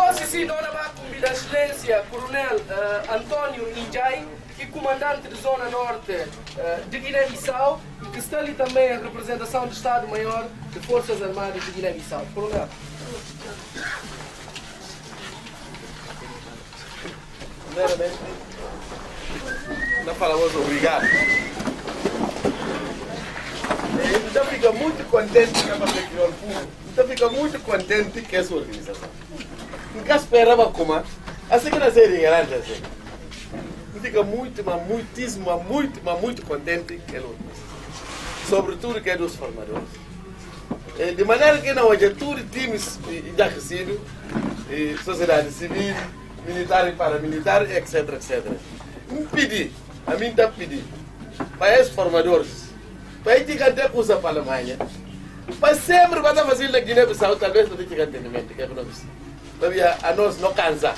Nós, sim, dona vai convidar a excelência Coronel António Injai, que é comandante da Zona Norte de Guiné-Bissau, e que está ali também a representação do Estado-Maior de Forças Armadas de Guiné-Bissau. Coronel. Primeiramente, nós falamos obrigado. Então fica muito contente que a criou o público. Então fica muito contente que essa organização. Nunca esperava como, assim que nós seríamos grandes assim. Fica muito, mas muito contente que ela organiza. Sobretudo que é dos formadores. De maneira que não haja tudo times já crescido, sociedade civil, militar e paramilitar, etc, etc. A mim está pedindo, para esses formadores, para ir até com a Alemanha, para sempre para fazer na Guiné-Bissau, talvez não tenha entendimento, que é para nós. Para a nós não cansar.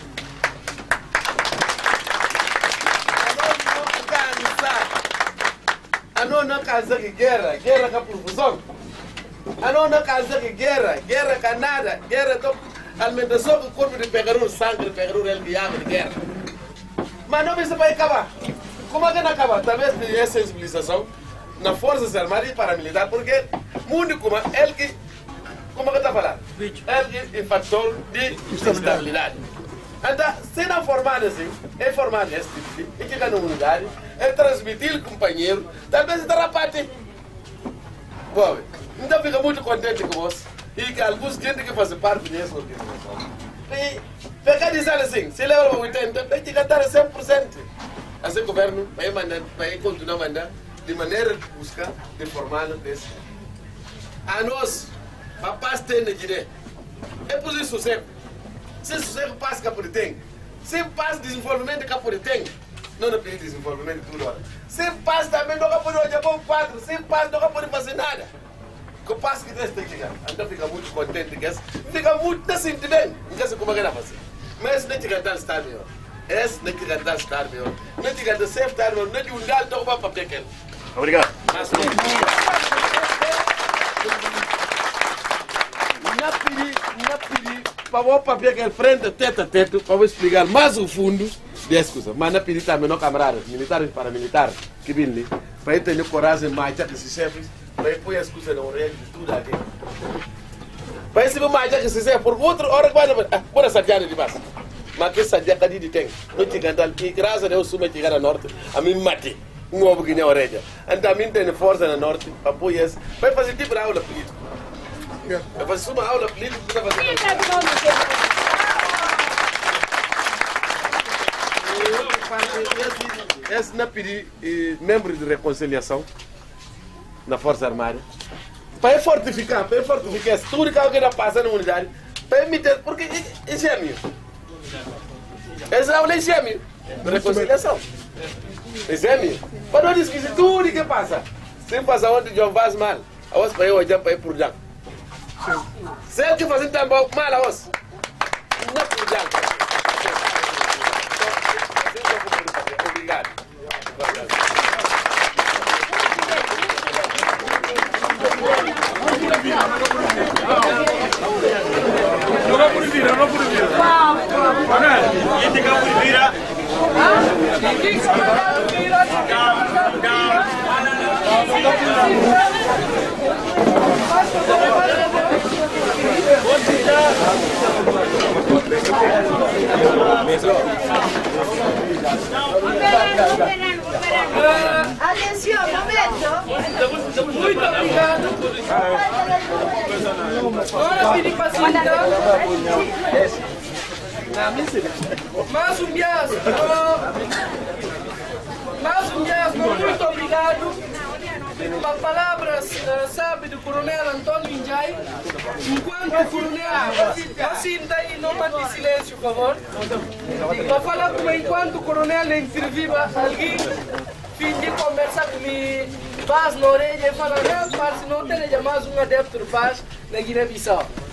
A nós não cansa que guerra com a profusão. A nós não cansa que guerra com nada, guerra com alimentação com o corpo de pegador, sangue de pegador, ele que ama de guerra. Mas não isso vai acabar. Como é que não acaba? Talvez tenha sensibilização nas Forças Armadas e Paramilitares, porque o mundo como ele que, como é que está falando? Ele que é fator de instabilidade. Então, se não formar assim, é formar nesse tipo, e ficar numa unidade, é transmitir o companheiro, talvez estará parte. Bom, então fica muito contente com você e que alguns gente que fazem parte dessa organização. E fica dizendo assim, se leva para 80, tem que cantar 100%. Assim o governo vai continuar a mandar de maneira de buscar, de formar desse. A nós, a paz tem na Guiné. É por isso sossego. Se sossego paz que a Puri tem, se paz desenvolvimento que a Puri tem, não é pedir desenvolvimento tudo hora. Se paz também não pode olhar para um quadro, se paz não pode fazer nada. Que o paz que tem que chegar. Então fica muito contente, fica muito sentindo bem. Não sei como é que vai fazer. Mas não é que cantar estar melhor. Esse não é que cantar estar melhor. Não é que cantar sempre estar melhor. Não é que um galho toca para papel. Obrigado. Não pedi para o papel que é frente, teto a teto, para explicar mais o fundo dessa coisa. Mas não pedi também, não camaradas, militares e paramilitares, que vêm ali, para ter coragem mais de esses chefes, para pôr as coisas na orelha de tudo aqui. Para receber mais de esses chefes, por outra hora que vai pôr a sarjada de baixo. Mas que sarjada de tem, não te cantar, e graças a Deus, se chegar a norte, a mim mate. Um ovo que nem a orelha. Então a mim tem força na norte, para pôr isso, vai fazer tipo de aula política. Vai fazer uma aula política para fazer. Esse não pedi membros de reconciliação na Força Armada para fortificar tudo que alguém passa na unidade, para emitir, porque isso é meu. Essa aula é gêmeo de reconciliação. Isso é meu. Para não esquecer tudo que passa. Se passa onde João faz mal, a voz para eu olhar para ir por já. Se ele que faz tão mal a voz, não é por já. Obrigado. Não por vir. E tem que por vir. Atención, momento. Muito obrigado. Agora pedir paciência. Mais um bias, muito obrigado. As palavras, sabe, do Coronel António Injai. Enquanto Coronel, assim daí não mande silêncio, por favor. Para falar como enquanto Coronel entrevista alguém, fim de conversar comigo, paz na orelha e falar, não, parceiro, não tem mais um adepto de paz na Guiné-Bissau.